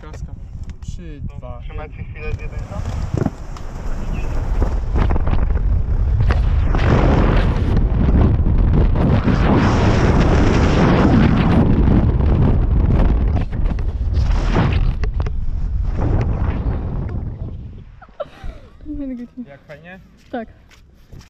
Kaska. 3, 2, 1. Trzymajcie chwilę z jedynką. Jak fajnie? Tak.